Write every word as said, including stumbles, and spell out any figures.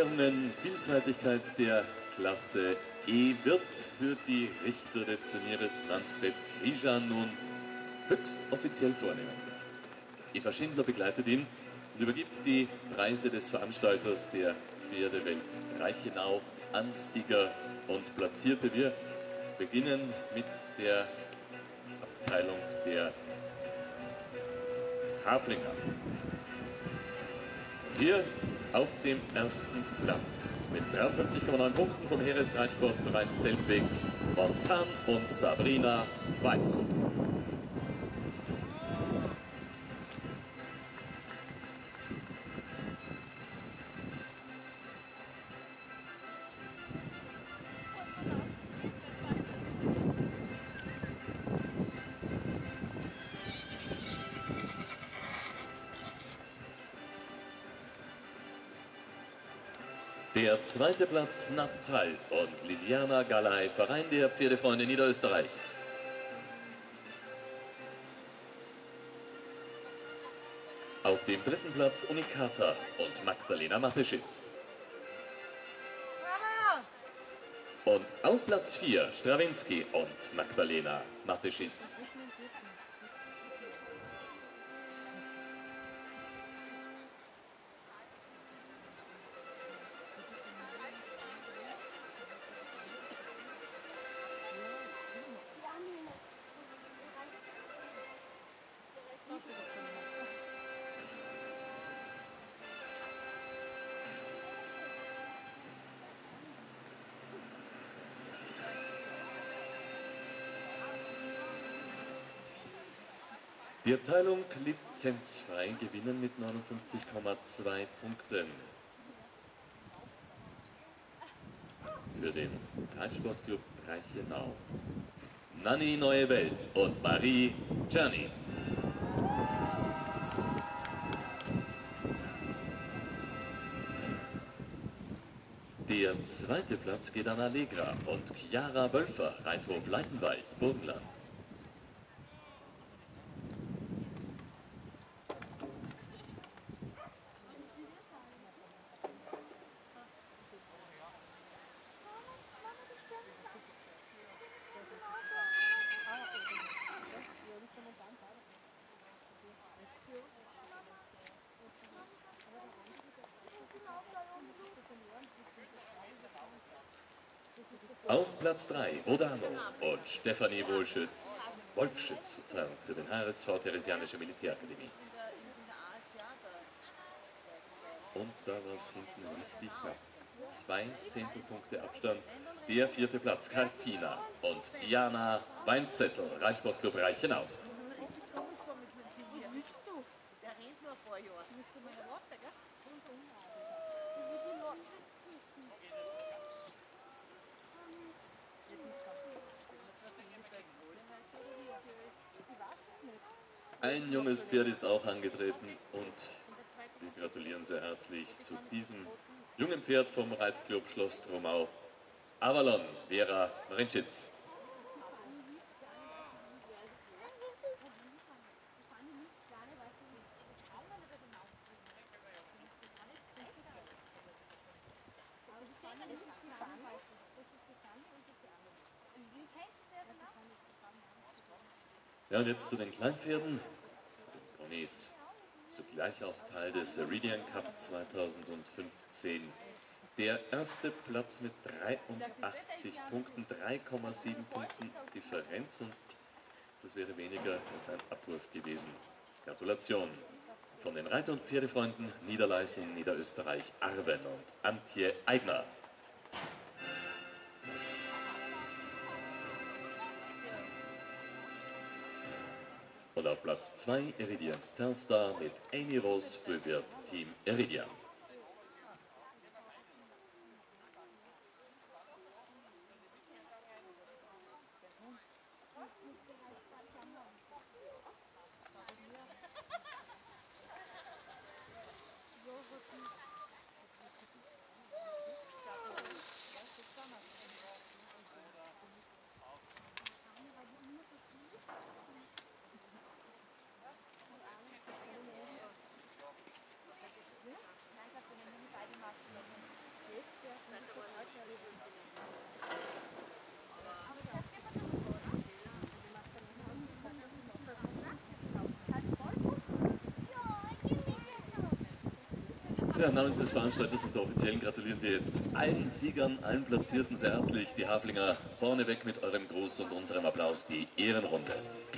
Ehrungen Vielseitigkeit der Klasse E wird für die Richter des Turnieres Manfred Riejan nun höchst offiziell vornehmen. Eva Schindler begleitet ihn und übergibt die Preise des Veranstalters der Pferdewelt Reichenau an Sieger und Platzierte. Wir beginnen mit der Abteilung der Haflinger. Und hier auf dem ersten Platz mit dreiundfünfzig Komma neun Punkten vom Heeresreitsportverein Zeltweg Montan und Sabrina Weich. Der zweite Platz Natal und Liliana Galay, Verein der Pferdefreunde Niederösterreich. Auf dem dritten Platz Unikata und Magdalena Mateschitz. Und auf Platz vier Strawinski und Magdalena Mateschitz. Die Abteilung lizenzfrei gewinnen mit neunundfünfzig Komma zwei Punkten. Für den Reitsportclub Reichenau. Nanni Neue Welt und Marie Czerny. Der zweite Platz geht an Allegra und Chiara Wölfer, Reithof Leitenwald, Burgenland. Auf Platz drei Vodano und Stefanie Wohlschütz, Wolfschütz, Verzeihung, für den H R S V Theresianische Militärakademie. Und da war es hinten richtig knapp. Zwei Zehntelpunkte Abstand. Der vierte Platz Kartina und Diana Weinzettel, Reitsportclub Reichenau. Ein junges Pferd ist auch angetreten und wir gratulieren sehr herzlich zu diesem jungen Pferd vom Reitclub Schloss Trumau, Avalon Vera Marincitz. Ja, und jetzt zu den Kleinpferden, zu den Ponys, zugleich auch Teil des Iridian Cup zweitausendfünfzehn. Der erste Platz mit dreiundachtzig Punkten, drei Komma sieben Punkten Differenz, und das wäre weniger als ein Abwurf gewesen. Gratulation von den Reiter- und Pferdefreunden Niederleising, Niederösterreich, Arwen und Antje Eigner. Und auf Platz zwei Iridian Telstar mit Amy Rose Frühwirt Team Iridian. Freunde, namens des Veranstalters und der Offiziellen gratulieren wir jetzt allen Siegern, allen Platzierten sehr herzlich. Die Haflinger vorneweg mit eurem Gruß und unserem Applaus die Ehrenrunde.